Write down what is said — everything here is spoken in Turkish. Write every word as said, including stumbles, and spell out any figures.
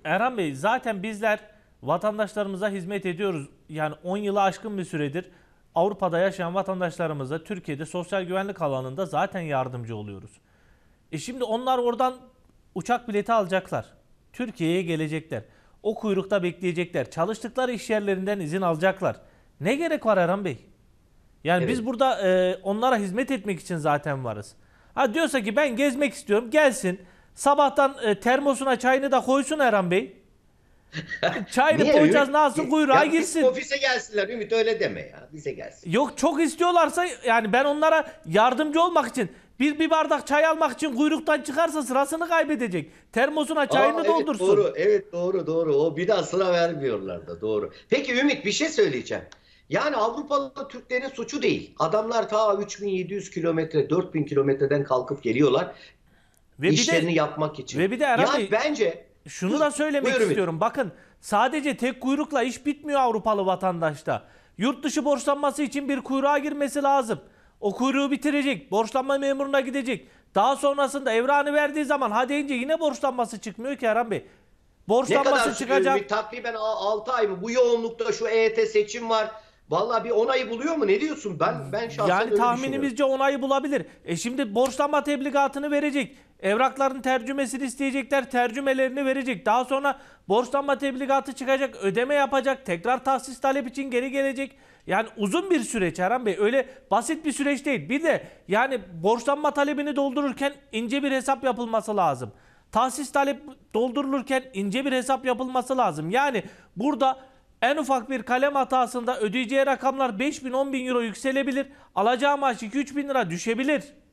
Erhan Bey, zaten bizler vatandaşlarımıza hizmet ediyoruz. Yani on yılı aşkın bir süredir Avrupa'da yaşayan vatandaşlarımıza Türkiye'de sosyal güvenlik alanında zaten yardımcı oluyoruz. E şimdi onlar oradan uçak bileti alacaklar. Türkiye'ye gelecekler. O kuyrukta bekleyecekler. Çalıştıkları iş yerlerinden izin alacaklar. Ne gerek var Erhan Bey? Yani Evet. biz burada e, onlara hizmet etmek için zaten varız. Ha diyorsa ki ben gezmek istiyorum, gelsin. Sabahtan e, termosuna çayını da koysun Erhan Bey. Çayını Niye koyacağız, Ümit? ne yapsın, kuyruğa Ya bizim girsin. ofise gelsinler Ümit, öyle deme ya. Bize gelsin. Yok, çok istiyorlarsa yani ben onlara yardımcı olmak için, bir, bir bardak çay almak için kuyruktan çıkarsa sırasını kaybedecek. Termosuna Aa, çayını evet doldursun. doğru. Evet doğru doğru. O bir daha sıra vermiyorlar da, doğru. Peki Ümit, bir şey söyleyeceğim. Yani Avrupalı Türklerin suçu değil. Adamlar ta üç bin yedi yüz kilometre, dört bin kilometreden kalkıp geliyorlar Ve bir de işlerini yapmak için. ve bir de Erhan Yani Bey, bence şunu da söylemek buyur Ümit. istiyorum. Bakın, sadece tek kuyrukla iş bitmiyor Avrupalı vatandaşta. Yurt dışı borçlanması için bir kuyruğa girmesi lazım. O kuyruğu bitirecek. Borçlanma memuruna gidecek. Daha sonrasında evranı verdiği zaman ha deyince yine borçlanması çıkmıyor ki Erhan Bey. Ne kadar Borçlanması sürüyor çıkacak. Ümit? Takriben altı ay mı? Bu yoğunlukta şu E Y T seçim var. Vallahi bir on ayı buluyor mu? Ne diyorsun? Ben ben şahsen Yani öyle düşünüyorum. tahminimizce onayı bulabilir. E şimdi borçlanma tebligatını verecek. Evrakların tercümesini isteyecekler. Tercümelerini verecek. Daha sonra borçlanma tebligatı çıkacak. Ödeme yapacak. Tekrar tahsis talep için geri gelecek. Yani uzun bir süreç Erhan Bey. Öyle basit bir süreç değil. Bir de yani borçlanma talebini doldururken ince bir hesap yapılması lazım. Tahsis talep doldurulurken ince bir hesap yapılması lazım. Yani burada en ufak bir kalem hatasında ödeyeceği rakamlar beş bin on bin euro yükselebilir. Alacağı maaş iki üç bin lira düşebilir.